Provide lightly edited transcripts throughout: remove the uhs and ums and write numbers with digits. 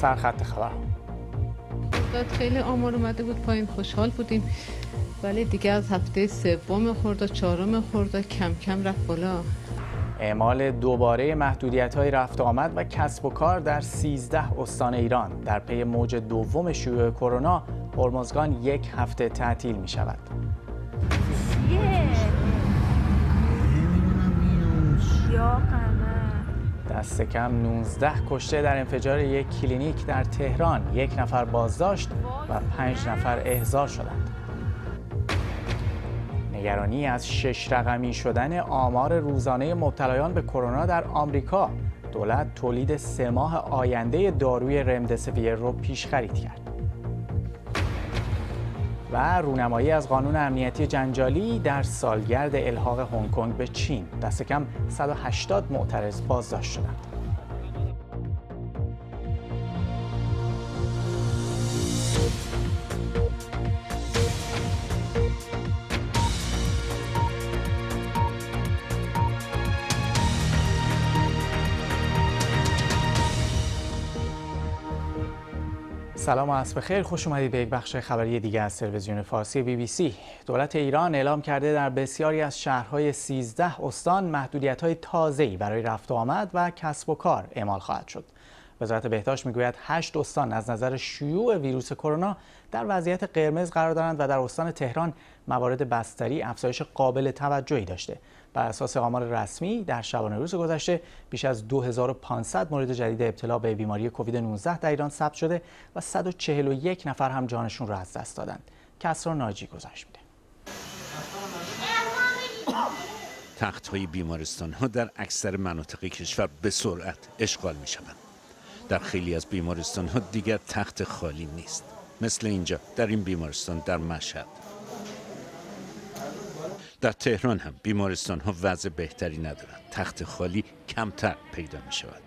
سرخط خبر. خیلی آمار اومده بود پایین، خوشحال بودیم، ولی دیگه از هفته سوم خرداد چهارم خرداد کم کم رفت بالا. اعمال دوباره محدودیت‌های رفت و آمد و کسب و کار در 13 استان ایران. در پی موج دوم شیوع کرونا، هرمزگان یک هفته تعطیل می‌شود. دست کم 19 کشته در انفجار یک کلینیک در تهران، 1 نفر بازداشت و 5 نفر احضار شدند. نگرانی از 6 رقمی شدن آمار روزانه مبتلایان به کرونا در آمریکا. دولت تولید 3 ماه آینده داروی رمدسیویر رو پیش خرید کرد. و رونمایی از قانون امنیتی جنجالی در سالگرد الحاق هنگ کنگ به چین. دست کم 180 معترض بازداشت شدند. سلام و عصر بخیر، خوش اومدید به یک بخش خبری دیگه از تلویزیون فارسی BBC. دولت ایران اعلام کرده در بسیاری از شهرهای 13 استان محدودیت‌های تازه‌ای برای رفت و آمد و کسب و کار اعمال خواهد شد. وزارت بهداشت میگوید 8 استان از نظر شیوع ویروس کرونا در وضعیت قرمز قرار دارند و در استان تهران موارد بستری افزایش قابل توجهی داشته. بر اساس آمار رسمی در شبانه روز گذشته بیش از 2500 مورد جدید ابتلا به بیماری کووید 19 در ایران ثبت شده و 141 نفر هم جانشون را از دست دادند. کسرا ناجی گزارش میده. تخت‌های بیمارستان‌ها در اکثر مناطق کشور به سرعت اشغال می‌شوند. در خیلی از بیمارستان‌ها دیگر تخت خالی نیست. مثل اینجا در این بیمارستان در مشهد. در تهران هم بیمارستان‌ها وضع بهتری ندارند. تخت خالی کمتر پیدا می‌شود.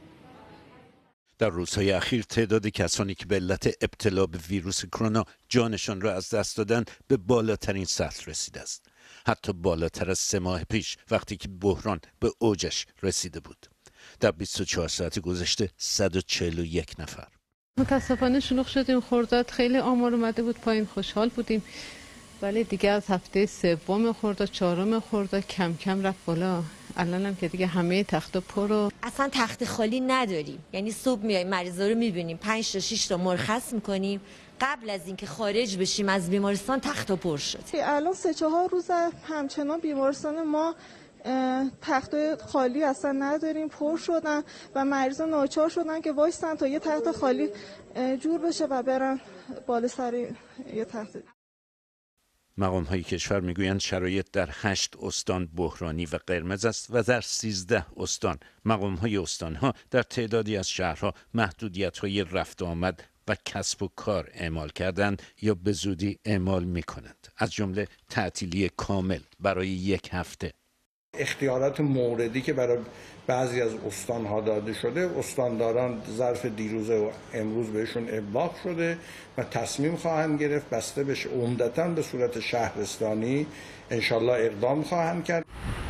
در روزهای اخیر تعداد کسانی که به علت ابتلا به ویروس کرونا جانشان را از دست دادند به بالاترین سطح رسیده است. حتی بالاتر از 3 ماه پیش وقتی که بحران به اوجش رسیده بود. در 24 ساعت گذشته 141 نفر. متاسفانه شلوغ شدیم. خرداد خیلی آمار اومده بود پایین، خوشحال بودیم، ولی دیگه از هفته سوم خرداد چهارم خرداد کم کم رفت بالا. الان هم که دیگه همه تخت پر، اصلا تخت خالی نداریم. یعنی صبح میایم مریضا رو میبینیم 5 تا 6 تا مرخص میکنیم، قبل از اینکه خارج بشیم از بیمارستان تخت پر شد. الان 3-4 روز همچنان بیمارستان ما تخت خالی اصلا نداریم، پر شدن و مریضا ناچار شدن که وایسن تا یه تخت خالی جور بشه و برن بالا سر یه تخت. مقام‌های کشور میگویند شرایط در 8 استان بحرانی و قرمز است و در 13 استان مقام‌های استان‌ها در تعدادی از شهرها محدودیت‌های رفت و آمد و کسب و کار اعمال کردند یا به زودی اعمال می‌کنند، از جمله تعطیلی کامل برای 1 هفته. اختیارات موردی که برای بعضی از استان‌ها داده شده، استانداران ظرف دیروز و امروز بهشون ابلاغ شده و تصمیم خواهند گرفت، بسته بشه عمدتاً به صورت شهرستانی انشالله اقدام خواهند کرد.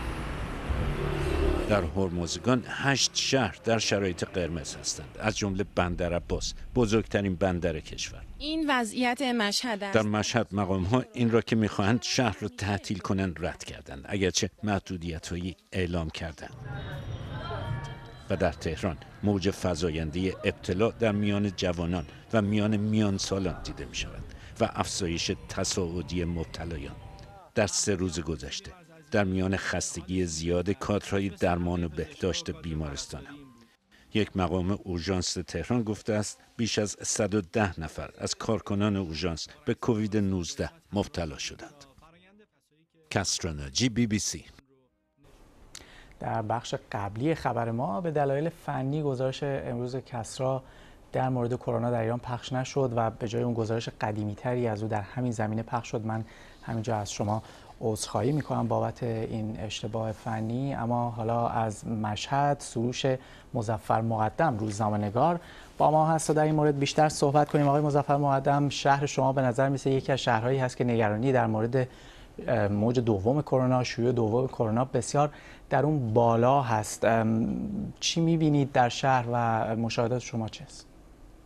در هرمزگان 8 شهر در شرایط قرمز هستند، از جمله بندرعباس، بزرگترین بندر کشور. این وضعیت مشهد است. در مشهد مقام‌ها این را که می‌خواهند شهر را تعطیل کنند رد کردند، اگرچه محدودیت‌هایی اعلام کردند. و در تهران موج فزاینده ابتلا در میان جوانان و میان سالان دیده می‌شود و افزایش تصاعدی مبتلایان. در 3 روز گذشته در میان خستگی زیاد کادرهای درمان و بهداشت بیمارستان هم. یک مقام اورژانس تهران گفته است بیش از 110 نفر از کارکنان اورژانس به کووید 19 مبتلا شدند. کسرا ناجی BBC. در بخش قبلی خبر ما به دلایل فنی گزارش امروز کسرا در مورد کرونا در ایران پخش نشد و به جای اون گزارش قدیمی‌تری از او در همین زمینه پخش شد. من همینجا از شما عذرخواهی میکنم بابت این اشتباه فنی. اما حالا از مشهد سروش مظفر مقدم روزنامه‌نگار با ما هست و در این مورد بیشتر صحبت کنیم. آقای مظفر مقدم، شهر شما به نظر میسه یکی از شهرهایی هست که نگرانی در مورد موج دوم کرونا، شیوع دوم کرونا بسیار در اون بالا هست. چی میبینید در شهر و مشاهدات شما چه است؟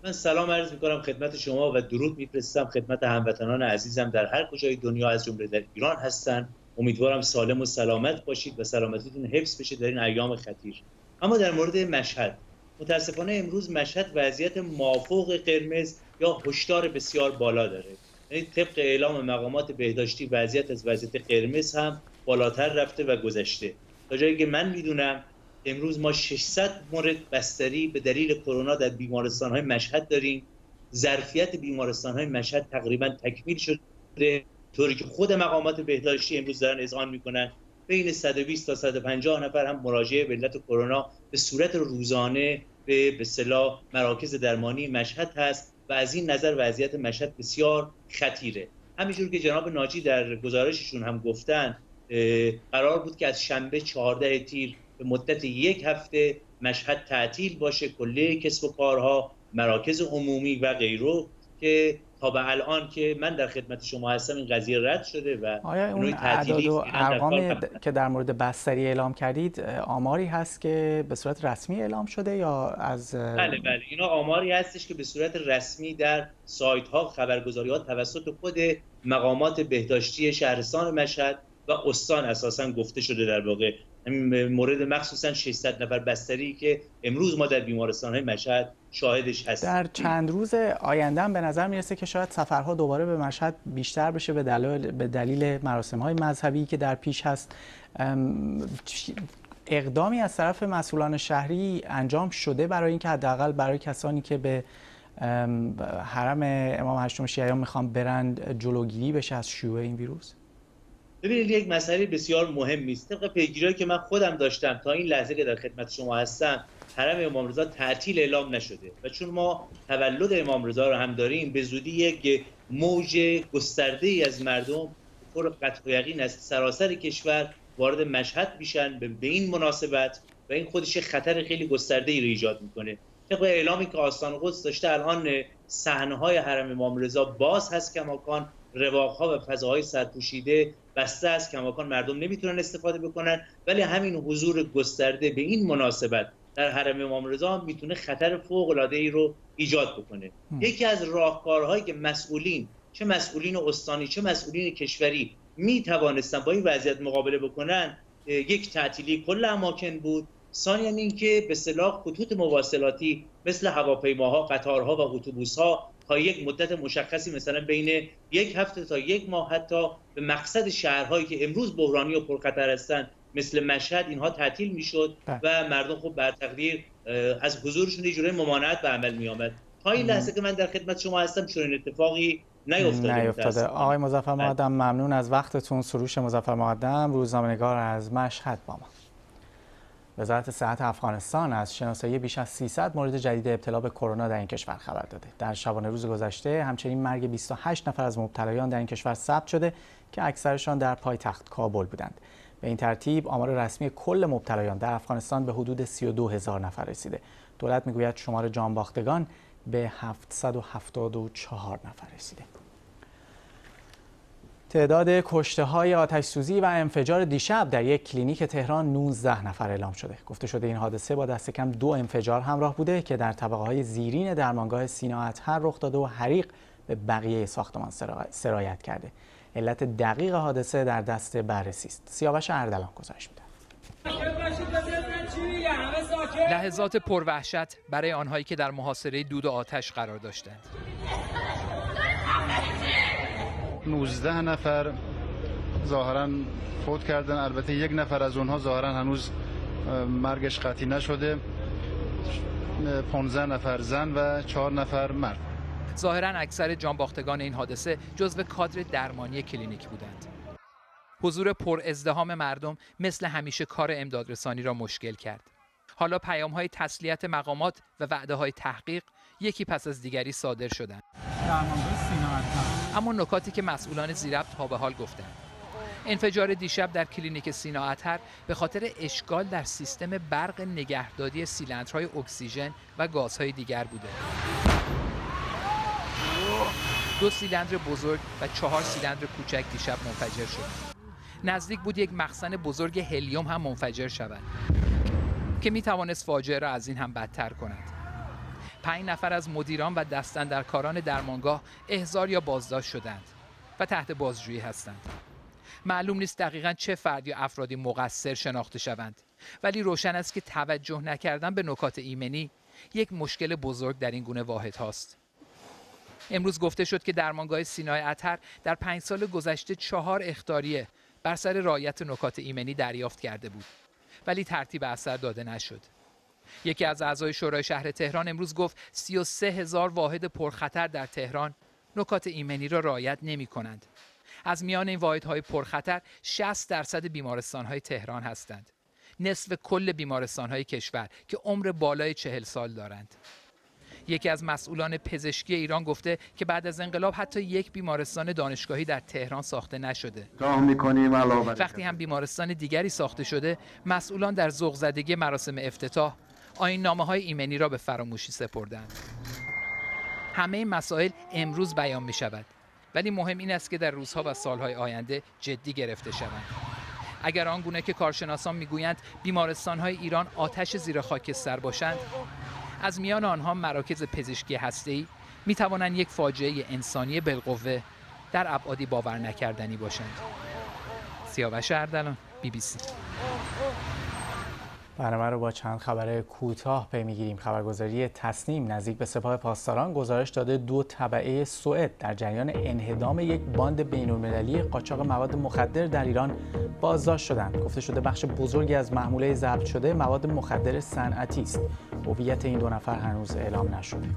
من سلام عرض می‌کنم خدمت شما و درود می‌فرستم خدمت هموطنان عزیزم در هر کجای دنیا از جمله در ایران هستن. امیدوارم سالم و سلامت باشید و سلامتیتون حفظ بشه در این ایام خطیر. اما در مورد مشهد، متاسفانه امروز مشهد وضعیت مافوق قرمز یا هشدار بسیار بالا داره. یعنی طبق اعلام مقامات بهداشتی وضعیت از وضعیت قرمز هم بالاتر رفته و گذشته. تا جایی که من میدونم امروز ما 600 مورد بستری به دلیل کرونا در بیمارستان‌های مشهد داریم. ظرفیت بیمارستان‌های مشهد تقریبا تکمیل شده، طوری که خود مقامات بهداشتی امروز دارن اذعان میکنن بین 120 تا 150 نفر هم مراجعه به علت کرونا به صورت روزانه به اصطلاح مراکز درمانی مشهد هست و از این نظر وضعیت مشهد بسیار خطیره. همینجور که جناب ناجی در گزارششون هم گفتن قرار بود که از شنبه 14 تیر به مدت 1 هفته مشهد تعطیل باشه، کلیه کسب و کارها، مراکز عمومی و غیره، که تا به الان که من در خدمت شما هستم این قضیه رد شده و آیا اون اعداد و ارقامی که در مورد بستری اعلام کردید آماری هست که به صورت رسمی اعلام شده یا از بله اینا آماری هستش که به صورت رسمی در سایت ها خبرگزاری ها توسط خود مقامات بهداشتی شهرستان مشهد و استان اساساً گفته شده. در واقع مورد مخصوصاً 600 نفر بستری که امروز ما در بیمارستان‌های مشهد شاهدش هستیم. در چند روز آینده هم به نظر میرسه که شاید سفرها دوباره به مشهد بیشتر بشه به دلیل مراسم‌های مذهبی که در پیش هست. اقدامی از طرف مسئولان شهری انجام شده برای اینکه حداقل برای کسانی که به حرم امام هشتم شیعیان میخوان برند جلوگیری بشه از شیوع این ویروس؟ ببینید یک مسئله بسیار مهمی است. طبق پیگیری که من خودم داشتم تا این لحظه که در خدمت شما هستم حرم امام رضا تعطیل اعلام نشده و چون ما تولد امام رضا رو هم داریم به زودی یک موج گسترده‌ای از مردم پر قطع و یقین از سراسر کشور وارد مشهد میشن به این مناسبت و این خودش خطر خیلی گسترده‌ای رو ایجاد میکنه. طبق اعلامی که آستان قدس داشته الان صحنه‌های حرم امام رضا باز هست کماکان، رواق‌ها و فضاهای سرپوشیده بسته است کماکان، مردم نمیتونن استفاده بکنن، ولی همین حضور گسترده به این مناسبت در حرم امام رضا میتونه خطر فوق‌العاده‌ای رو ایجاد بکنه. یکی از راهکارهایی که مسئولین، چه مسئولین استانی چه مسئولین کشوری میتوانستن با این وضعیت مقابله بکنن، یک تعطیلی کل اماکن بود. ثانیاً اینکه به اصطلاح خطوط مواصلاتی مثل هواپیماها، قطارها و اتوبوس‌ها تا یک مدت مشخصی مثلا بین 1 هفته تا 1 ماه حتی به مقصد شهرهایی که امروز بحرانی و پرخطر هستند مثل مشهد اینها تعطیل میشد و مردم خب بر تقدیر از حضورشون یه جوری ممانعت به عمل می آمد. تا این لحظه که من در خدمت شما هستم چنین اتفاقی نیفتاده. آقای مظفر مقدم ممنون از وقتتون. سروش مظفر مقدم، روزنامه‌نگار از مشهد با ما. وزارت صحت افغانستان از شناسایی بیش از 300 مورد جدید ابتلا به کرونا در این کشور خبر داده. در شبانه روز گذشته همچنین مرگ 28 نفر از مبتلایان در این کشور ثبت شده که اکثرشان در پایتخت کابل بودند. به این ترتیب آمار رسمی کل مبتلایان در افغانستان به حدود 32,000 نفر رسیده. دولت میگوید شمار جانباختگان به 774 نفر رسیده. تعداد کشته‌های آتش‌سوزی و انفجار دیشب در یک کلینیک تهران 19 نفر اعلام شده. گفته شده این حادثه با دست کم 2 انفجار همراه بوده که در طبقه‌های زیرین درمانگاه سینا اطهر رخ داده و حریق به بقیه ساختمان سرایت کرده. علت دقیق حادثه در دست بررسی است. سیاوش اردلان گزارش می‌دهد. لحظات پروحشت برای آنهایی که در محاصره دود و آتش قرار داشتند. 19 نفر ظاهراً فوت کردن، البته 1 نفر از اونها ظاهراً هنوز مرگش قطعی نشده. 15 نفر زن و 4 نفر مرد. ظاهراً اکثر جانباختگان این حادثه جزو کادر درمانی کلینیک بودند. حضور پر ازدحام مردم مثل همیشه کار امدادرسانی را مشکل کرد. حالا پیام‌های تسلیت مقامات و وعده‌های تحقیق یکی پس از دیگری صادر شدند. اما نکاتی که مسئولان ذی‌ربط تا به حال گفتند. انفجار دیشب در کلینیک سینا اطهر به خاطر اشکال در سیستم برق نگهداری سیلندرهای اکسیژن و گازهای دیگر بوده. 2 سیلندر بزرگ و 4 سیلندر کوچک دیشب منفجر شد. نزدیک بود یک مخزن بزرگ هلیوم هم منفجر شود که می توانست فاجعه را از این هم بدتر کند. 5 نفر از مدیران و دستاندرکاران درمانگاه احضار یا بازداشت شدند و تحت بازجویی هستند. معلوم نیست دقیقاً چه فرد یا افرادی مقصر شناخته شوند، ولی روشن است که توجه نکردن به نکات ایمنی یک مشکل بزرگ در این گونه واحد هاست. امروز گفته شد که درمانگاه سینای اطهر در 5 سال گذشته 4 اخطاریه بر سر رعایت نکات ایمنی دریافت کرده بود، ولی ترتیب اثر داده نشد. یکی از اعضای شورای شهر تهران امروز گفت 33,000 واحد پرخطر در تهران نکات ایمنی را رعایت نمی کنند. از میان این واحدهای پرخطر 60% بیمارستان‌های تهران هستند. نصف کل بیمارستان‌های کشور که عمر بالای 40 سال دارند. یکی از مسئولان پزشکی ایران گفته که بعد از انقلاب حتی یک بیمارستان دانشگاهی در تهران ساخته نشده. وقتی هم بیمارستان دیگری ساخته شده، مسئولان در ذوق‌زدگی مراسم افتتاح آیین‌نامه‌های ایمنی را به فراموشی سپردند. همه این مسائل امروز بیان می‌شود، ولی مهم این است که در روزها و سالهای آینده جدی گرفته شوند. اگر آنگونه که کارشناسان میگویند بیمارستان‌های ایران آتش زیر خاکستر باشند، از میان آنها مراکز پزشکی هسته‌ای می‌توانند یک فاجعه انسانی بالقوه در ابعادی باور نکردنی باشند. سیاوش اردلان، BBC. برنامه رو با چند خبر کوتاه پی می‌گیریم. خبرگزاری تصنیم نزدیک به سپاه پاسداران گزارش داده 2 تبعه سوئد در جریان انهدام یک باند بین‌المللی قاچاق مواد مخدر در ایران بازداشت شدند. گفته شده بخش بزرگی از محموله ضبط شده مواد مخدر صنعتی است. هویت این 2 نفر هنوز اعلام نشده.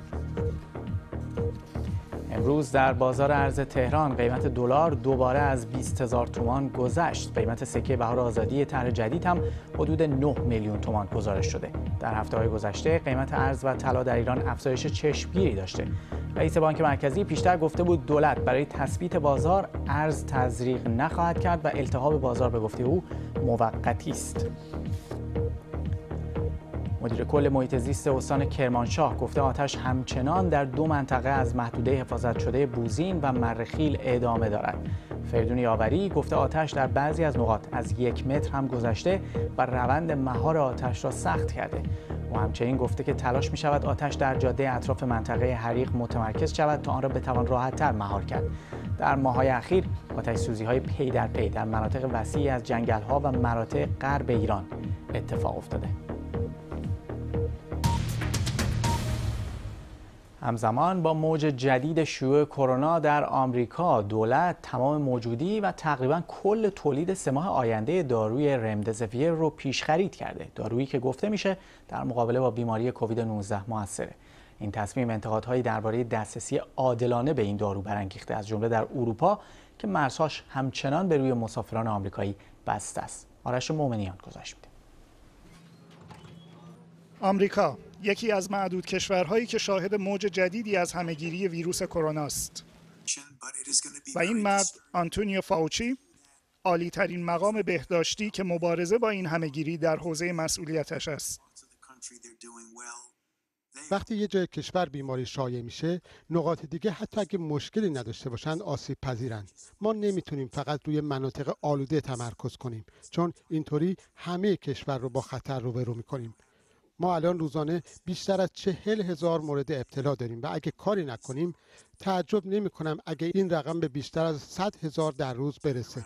امروز در بازار ارز تهران قیمت دلار دوباره از 20,000 تومان گذشت. قیمت سکه بهار آزادی طرح جدید هم حدود 9 میلیون تومان گزارش شده. در هفته‌های گذشته قیمت ارز و طلا در ایران افزایش چشمگیری داشته. رئیس بانک مرکزی پیشتر گفته بود دولت برای تثبیت بازار ارز تزریق نخواهد کرد و التهاب بازار به گفته او موقتی است. مدیر کل محیط زیست استان کرمانشاه گفته آتش همچنان در 2 منطقه از محدوده حفاظت شده بوزین و مرخیل ادامه دارد. فریدون یاوری گفته آتش در بعضی از نقاط از 1 متر هم گذشته و روند مهار آتش را سخت کرده. و همچنین گفته که تلاش می شود آتش در جاده اطراف منطقه حریق متمرکز شود تا آن را بتوان راحت‌تر مهار کرد. در ماه‌های اخیر آتش‌سوزی‌های پی در پی در مناطق وسیعی از جنگل‌ها و مناطق غرب ایران اتفاق افتاده. همزمان با موج جدید شیوع کرونا در آمریکا، دولت تمام موجودی و تقریباً کل تولید 3 ماه آینده داروی رمدزویر رو پیش خرید کرده. دارویی که گفته میشه در مقابله با بیماری کووید 19 موثره. این تصمیم انتقادهایی درباره دسترسی عادلانه به این دارو برانگیخته، از جمله در اروپا که مرزهاش همچنان به روی مسافران آمریکایی بسته است. آرش مومنیان گزارش میده. آمریکا یکی از معدود کشورهایی که شاهد موج جدیدی از همهگیری ویروس کرونا است و این مرد آنتونیو فاوچی عالی ترین مقام بهداشتی که مبارزه با این همهگیری در حوزه مسئولیتش است. وقتی یه جای کشور بیماری شایع میشه، نقاط دیگه حتی اگه مشکلی نداشته باشن آسیب پذیرند. ما نمیتونیم فقط روی مناطق آلوده تمرکز کنیم، چون اینطوری همه کشور رو با خطر روبرو میکنیم. ما الان روزانه بیشتر از 40,000 مورد ابتلا داریم و اگه کاری نکنیم تعجب نمی کنم اگه این رقم به بیشتر از 100,000 در روز برسه.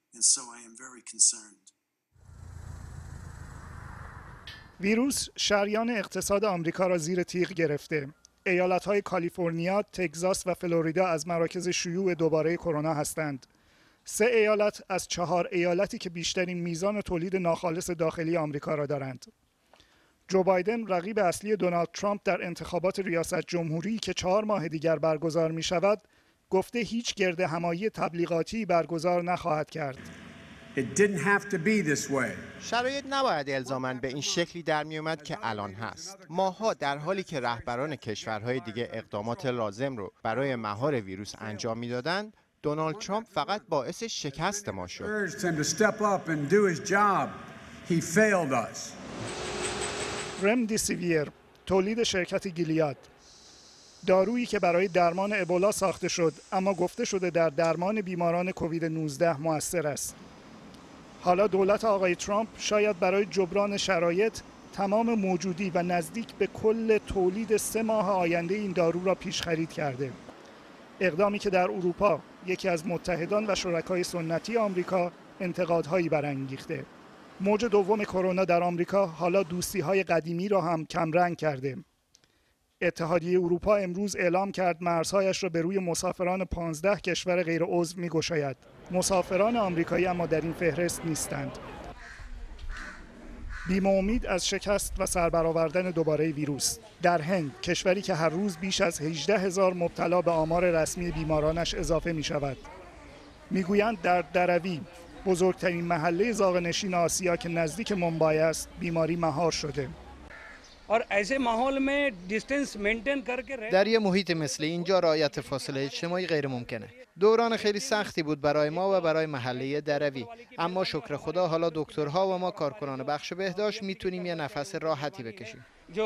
ویروس شریان اقتصاد آمریکا را زیر تیغ گرفته. ایالت‌های کالیفرنیا، تگزاس و فلوریدا از مراکز شیوع دوباره کرونا هستند. 3 ایالت از 4 ایالتی که بیشترین میزان تولید ناخالص داخلی آمریکا را دارند. جو بایدن رقیب اصلی دونالد ترامپ در انتخابات ریاست جمهوری که 4 ماه دیگر برگزار می شود گفته هیچ گرد همایی تبلیغاتی برگزار نخواهد کرد. شرایط نباید الزاماً به این شکلی در می اومد که الان هست. ماها در حالی که رهبران کشورهای دیگه اقدامات لازم رو برای مهار ویروس انجام میدادند، دونالد ترامپ فقط باعث شکست ما شد. رمدیسیویر، تولید شرکت گیلیاد، دارویی که برای درمان ابولا ساخته شد اما گفته شده در درمان بیماران کووید 19 مؤثر است. حالا دولت آقای ترامپ شاید برای جبران شرایط تمام موجودی و نزدیک به کل تولید 3 ماه آینده این دارو را پیش خرید کرده. اقدامی که در اروپا، یکی از متحدان و شرکای سنتی آمریکا، انتقادهایی برانگیخته. موج دوم کرونا در آمریکا حالا دوستی‌های قدیمی را هم کمرنگ کرده. اتحادیه اروپا امروز اعلام کرد مرزهایش را به روی مسافران 15 کشور غیر عضو می‌گشاید. مسافران آمریکایی اما در این فهرست نیستند. بیم امید از شکست و سربرآوردن دوباره ویروس. در هند، کشوری که هر روز بیش از 18,000 مبتلا به آمار رسمی بیمارانش اضافه می شود. میگویند در دروی، بزرگترین محله زاغه‌نشین آسیا که نزدیک ممبای است، بیماری مهار شده. در یه محیط مثل اینجا رعایت فاصله اجتماعی غیر ممکنه. دوران خیلی سختی بود برای ما و برای محله دروی، اما شکر خدا حالا دکترها و ما کارکنان بخش بهداشت میتونیم یه نفس راحتی بکشیم.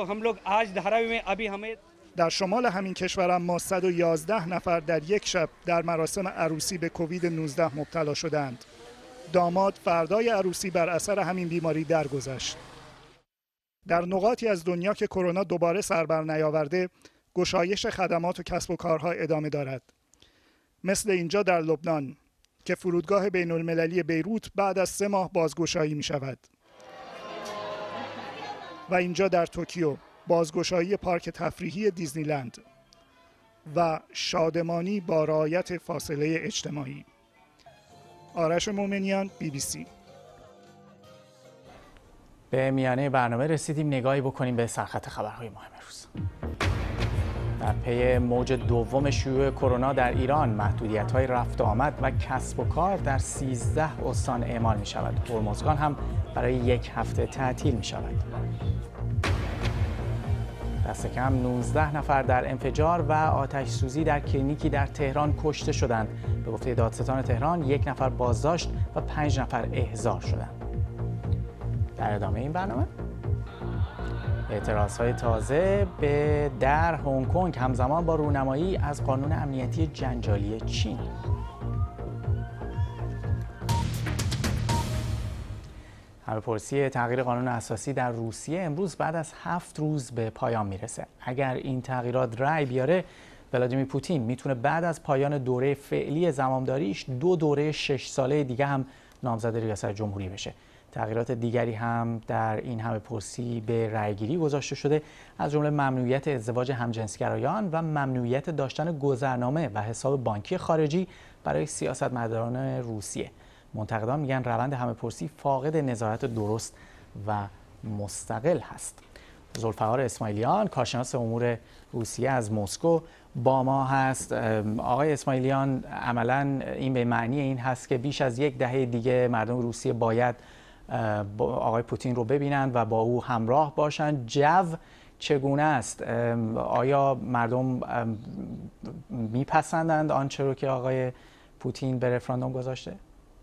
در شمال همین کشور اما 111 نفر در یک شب در مراسم عروسی به کووید 19 مبتلا شدند. داماد فردای عروسی بر اثر همین بیماری درگذشت. در نقاطی از دنیا که کرونا دوباره سر بر نیاورده، گشایش خدمات و کسب و کارها ادامه دارد. مثل اینجا در لبنان که فرودگاه بین المللی بیروت بعد از 3 ماه بازگشایی می شود. و اینجا در توکیو بازگشایی پارک تفریحی دیزنیلند و شادمانی با رعایت فاصله اجتماعی. آرش مومنیان، BBC. به میانه برنامه رسیدیم. نگاهی بکنیم به سرخط خبرهای مهم روز. در پی موج دوم شیوع کرونا در ایران، محدودیت‌های رفت و آمد و کسب و کار در 13 استان اعمال می‌شود. هرمزگان هم برای 1 هفته تعطیل می‌شود. دست کم 19 نفر در انفجار و آتش سوزی در کلینیکی در تهران کشته شدند. به گفته دادستان تهران 1 نفر بازداشت و 5 نفر احضار شدند. در ادامه این برنامه اعتراضهای تازه در هنگ کنگ همزمان با رونمایی از قانون امنیتی جنجالی چین. همه‌پرسی تغییر قانون اساسی در روسیه امروز بعد از 7 روز به پایان میرسه. اگر این تغییرات رأی بیاره، ولادیمیر پوتین میتونه بعد از پایان دوره فعلی زمامداریش 2 دوره 6 ساله دیگه هم نامزد ریاست جمهوری بشه. تغییرات دیگری هم در این همه‌پرسی به رأیگیری گذاشته شده، از جمله ممنوعیت ازدواج همجنسگرایان و ممنوعیت داشتن گذرنامه و حساب بانکی خارجی برای سیاستمداران روسیه. منتقدان میگن روند همه‌پرسی فاقد نظارت درست و مستقل هست. ذوالفقار اسماعیلیان، کارشناس امور روسیه از مسکو با ما هست. آقای اسماعیلیان، عملاً این به معنی این هست که بیش از 1 دهه دیگه مردم روسیه باید آقای پوتین رو ببینند و با او همراه باشند. جو چگونه است؟ آیا مردم میپسندند آنچه رو که آقای پوتین به رفراندوم گذاشته؟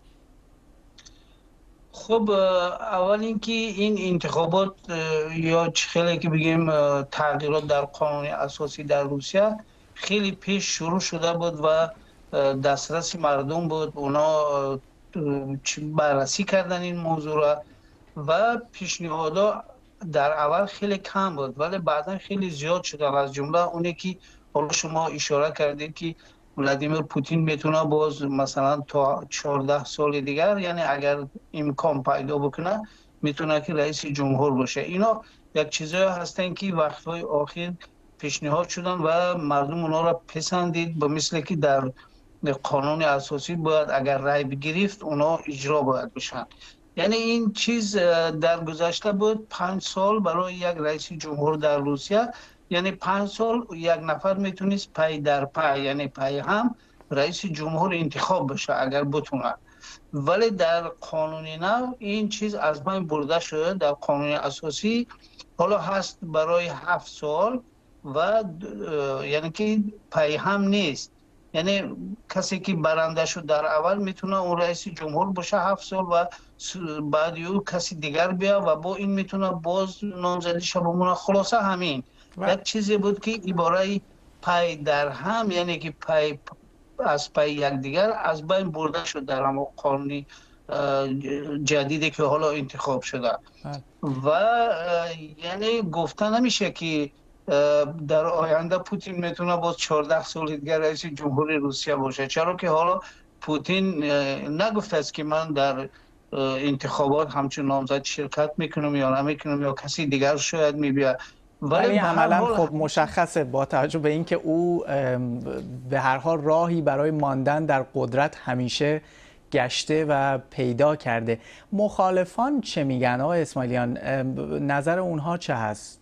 خب اول اینکه این انتخابات یا خیلی که بگیم تغییرات در قانون اساسی در روسیه خیلی پیش شروع شده بود و دسترس مردم بود. اونا بررسی کردن این موضوع را و پیشنهادها در اول خیلی کم بود ولی بعدا خیلی زیاد شد. از جمله اونی که حالا شما اشاره کردید که ولادیمیر پوتین میتونه باز مثلا تا 14 سال دیگر، یعنی اگر امکان پیدا بکنه میتونه که رئیس جمهور باشه. اینا یک چیزایی هستن که وقتهای آخر پیشنهاد شدن و مردم اونا را پسندید، به مثل که در قانون اساسی باید اگر رای بگیرید اونا اجرا باید بشن. یعنی این چیز در گذشته بود 5 سال برای یک رئیس جمهور در روسیه، یعنی 5 سال یک نفر میتونست پای در پای، یعنی پای هم رئیس جمهور انتخاب بشه اگر بتونه. ولی در قانون نو این چیز از بین برده شده. در قانون اساسی حالا هست برای 7 سال و یعنی که پای هم نیست، یعنی کسی که برنده شد در اول میتونه اون رئیس جمهور باشه 7 سال و بعد یو کسی دیگر بیا و با این میتونه باز نامزدیش بمونه. خلاصه همین یک چیزی بود که عباره پای در هم، یعنی که پای از پای یک دیگر از بین برده شد در هم قانونی جدیدی که حالا انتخاب شده. و یعنی گفتن نمیشه که در آینده پوتین میتونه باز 14 سال دیگر رئیس جمهوری روسیه باشه، چرا که حالا پوتین نگفته است که من در انتخابات همچون نامزد شرکت میکنم یا نمیکنم یا کسی دیگر شاید میبیاد. ولی عملا خب مشخصه با توجه به اینکه او به هر حال راهی برای ماندن در قدرت همیشه گشته و پیدا کرده. مخالفان چه میگن آقای اسماعیلیان؟ نظر اونها چه هست؟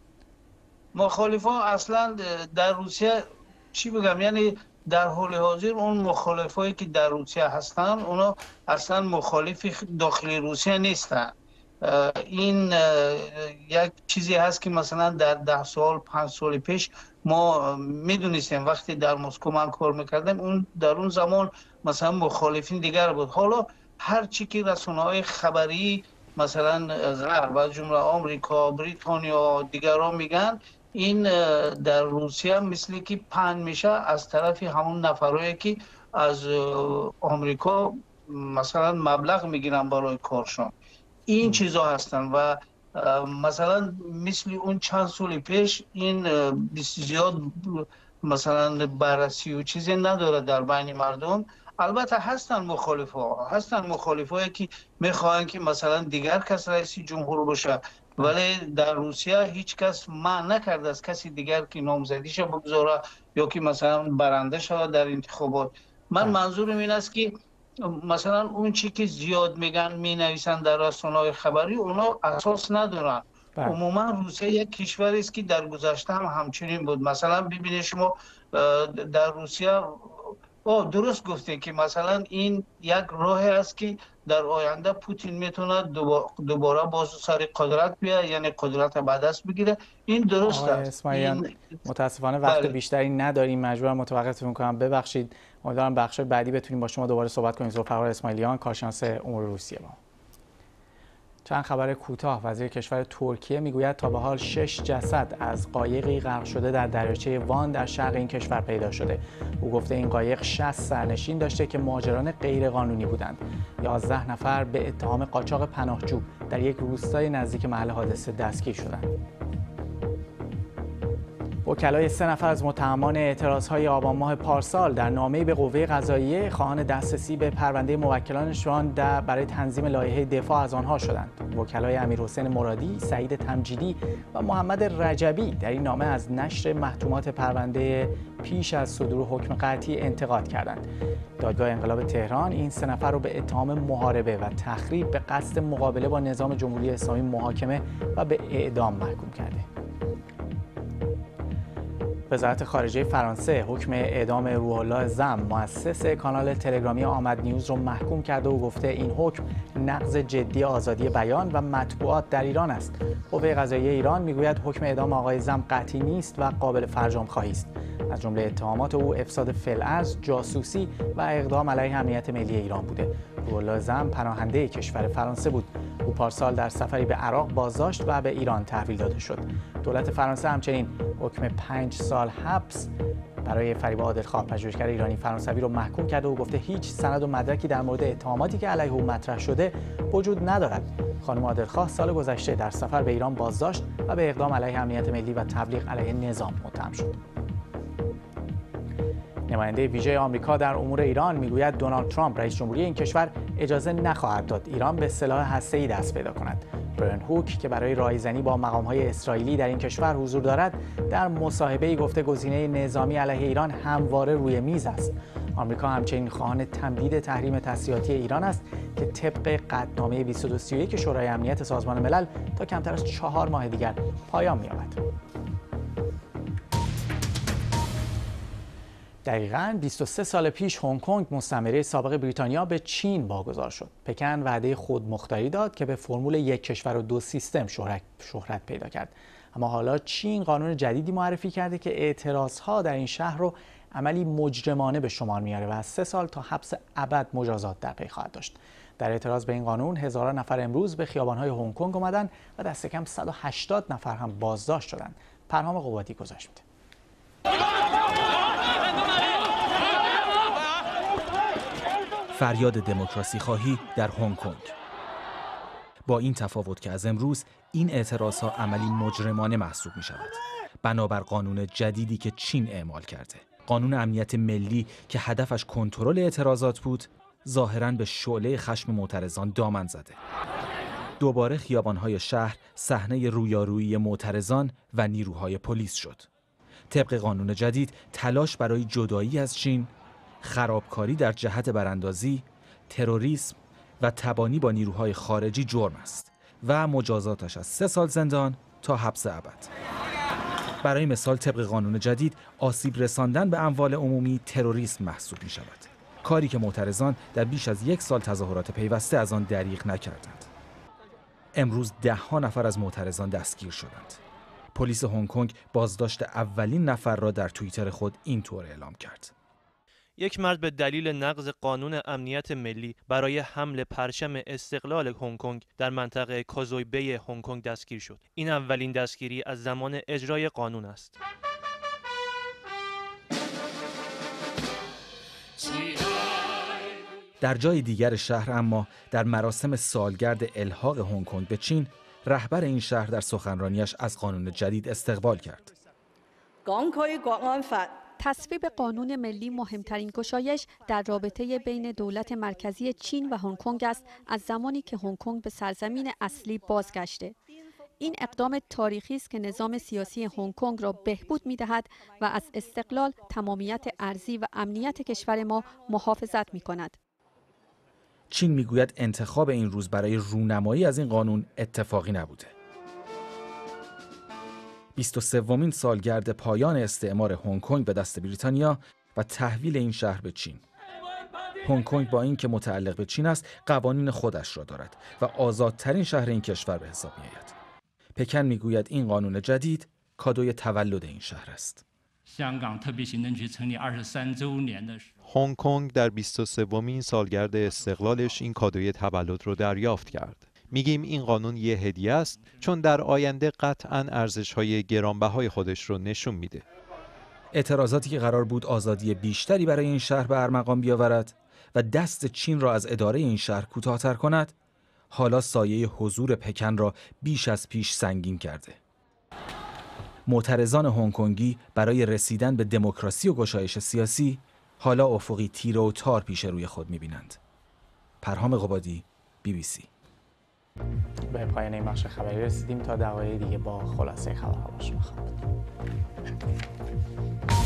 مخالفان اصلا در روسیه چی بگم، یعنی در حال حاضر اون مخالفایی که در روسیه هستن اونا اصلا مخالف داخل روسیه نیستن. این یک چیزی هست که مثلا در 10 سال 5 سال پیش ما میدونستیم، وقتی در مسکو من کار میکردم اون در اون زمان مثلا مخالفین دیگر بود. حالا هر چی که رسانه‌های خبری مثلا غرب و جمله آمریکا، بریتانیا دیگران میگن، این در روسیه مثل که پهن میشه از طرف همون نفرایی که از آمریکا مثلا مبلغ میگیرن برای کارشون. این چیزا هستن و مثلا مثل اون چند سال پیش این زیاد مثلا بررسی و چیزی نداره در بین مردم. البته هستن مخالفایی که میخوان که مثلا دیگر کس رئیس جمهور باشه، ولی در روسیه هیچ کس منع نکرده از کسی دیگر که نامزدیش بگذاره یا که مثلا برنده شود در انتخابات. من منظورم این است که مثلا اون چی که زیاد میگن می نویسن در رسانه‌های خبری اونا اساس ندارن. عموما روسیه یک کشوری است که در گذشته هم همچنین بود. مثلا ببینید شما در روسیه درست گفته که مثلا این یک راهی است که در آینده پوتین میتونه دوباره باز سر قدرت بیاد، یعنی قدرت به دست بگیره. این درست است. متاسفانه وقت بیشتری نداریم، مجبورم متوقفتون کنم، ببخشید. امیدوارم بخش بعدی بتونیم با شما دوباره صحبت کنیم. ذوالفقار اسماعیلیان، کارشناس امور روسیه. ما چند خبر کوتاه. وزیر کشور ترکیه میگوید تا به حال 6 جسد از قایقی غرق شده در دریاچه وان در شرق این کشور پیدا شده. او گفته این قایق 60 سرنشین داشته که مهاجران غیرقانونی بودند. 11 نفر به اتهام قاچاق پناهجو در یک روستای نزدیک محل حادثه دستگیر شدند. وکلای 3 نفر از متهمان اعتراضهای آبان ماه پارسال در نامه‌ای به قوه قضاییه خواهان دسترسی به پرونده موکلانشان برای تنظیم لایحه دفاع از آنها شدند. وکلای امیرحسین مرادی، سعید تمجیدی و محمد رجبی در این نامه از نشر محتومات پرونده پیش از صدور حکم قطعی انتقاد کردند. دادگاه انقلاب تهران این 3 نفر را به اتهام محاربه و تخریب به قصد مقابله با نظام جمهوری اسلامی محاکمه و به اعدام محکوم کرده. وزارت خارجه فرانسه حکم اعدام روح الله زم، مؤسس کانال تلگرامی آمد نیوز، رو محکوم کرده و گفته این حکم نقض جدی آزادی بیان و مطبوعات در ایران است. قوه قضاییه ایران میگوید حکم اعدام آقای زم قطعی نیست و قابل فرجام خواهی است. از جمله اتهامات او افساد فی‌الارض، جاسوسی و اقدام علیه امنیت ملی ایران بوده. روح الله زم پناهنده کشور فرانسه بود. او پارسال در سفری به عراق بازداشت و به ایران تحویل داده شد. دولت فرانسه همچنین حکم 5 سال حبس برای فریب عادلخواه، پژوهشگر ایرانی فرانسوی رو محکوم کرده و گفته هیچ سند و مدرکی در مورد اتهاماتی که علیه او مطرح شده وجود ندارد. خانم عادلخواه سال گذشته در سفر به ایران بازداشت و به اقدام علیه امنیت ملی و تبلیغ علیه نظام متهم شد. نماینده ویژه آمریکا در امور ایران میگوید دونالد ترامپ رئیس جمهوری این کشور اجازه نخواهد داد ایران به سلاح هسته‌ای دست پیدا کند. برن هوک که برای رایزنی با مقام‌های اسرائیلی در این کشور حضور دارد، در مصاحبه‌ای گفته گزینه نظامی علیه ایران همواره روی میز است. آمریکا همچنین خواهان تمدید تحریم تسلیحاتی ایران است که طبق قطعنامه 2231 شورای امنیت سازمان ملل تا کمتر از 4 ماه دیگر پایان می‌یابد. دقیقاً 23 سال پیش هنگ کنگ، مستعمره سابق بریتانیا، به چین واگذار شد. پکن وعده خودمختاری داد که به فرمول یک کشور و 2 سیستم شهرت پیدا کرد. اما حالا چین قانون جدیدی معرفی کرده که اعتراضها در این شهر رو عملی مجرمانه به شمار میاره و از 3 سال تا حبس ابد مجازات در پی خواهد داشت. در اعتراض به این قانون هزاران نفر امروز به خیابان‌های هنگ کنگ اومدن و دست کم 180 نفر هم بازداشت شدند. پرهام قواتی گزارش میده. فریاد دموکراسی خواهی در هنگ کنگ. با این تفاوت که از امروز این اعتراضها عملی مجرمانه محسوب می شود. بنابر قانون جدیدی که چین اعمال کرده. قانون امنیت ملی که هدفش کنترل اعتراضات بود، ظاهراً به شعله خشم معترضان دامن زده. دوباره خیابان‌های شهر صحنه رویارویی معترضان و نیروهای پلیس شد. طبق قانون جدید، تلاش برای جدایی از چین، خرابکاری در جهت براندازی، تروریسم و تبانی با نیروهای خارجی جرم است و مجازاتش از 3 سال زندان تا حبس ابد. برای مثال طبق قانون جدید، آسیب رساندن به اموال عمومی تروریسم محسوب می شود. کاری که معترضان در بیش از 1 سال تظاهرات پیوسته از آن دریغ نکردند. امروز 10 نفر از معترضان دستگیر شدند. پلیس هنگ کنگ بازداشت اولین نفر را در توییتر خود اینطور اعلام کرد: یک مرد به دلیل نقض قانون امنیت ملی برای حمل پرچم استقلال هنگ کنگ در منطقه کازوی بی هنگ کنگ دستگیر شد. این اولین دستگیری از زمان اجرای قانون است. در جای دیگر شهر اما در مراسم سالگرد الحاق هنگ کنگ به چین، رهبر این شهر در سخنرانیش از قانون جدید استقبال کرد. تصویب قانون ملی مهمترین گشایش در رابطه بین دولت مرکزی چین و هنگ کنگ است از زمانی که هنگ کنگ به سرزمین اصلی بازگشته. این اقدام تاریخی است که نظام سیاسی هنگ کنگ را بهبود می‌دهد و از استقلال، تمامیت ارضی و امنیت کشور ما محافظت می‌کند. چین میگوید انتخاب این روز برای رونمایی از این قانون اتفاقی نبوده. 23مین سالگرد پایان استعمار هنگ کنگ به دست بریتانیا و تحویل این شهر به چین. هنگ کنگ با این که متعلق به چین است، قوانین خودش را دارد و آزادترین شهر این کشور به حساب می‌آید. پکن میگوید این قانون جدید کادوی تولد این شهر است. هنگ کنگ در 23مین سالگرد استقلالش این کادوی تولد رو دریافت کرد. میگیم این قانون یه هدیه است چون در آینده قطعاً ارزش‌های گرانبهای خودش رو نشون میده. اعتراضاتی که قرار بود آزادی بیشتری برای این شهر به ارمغان بیاورد و دست چین را از اداره این شهر کوتاه‌تر کند، حالا سایه حضور پکن را بیش از پیش سنگین کرده. معترضان هنگ کنگی برای رسیدن به دموکراسی و گشایش سیاسی حالا افقی تیره و تار پیش روی خود می‌بینند. پرهام قبادی، BBC. به پایان این بخش خبری رسیدیم. تا دقایق دیگه با خلاصه خبرها با شما خواهم بود.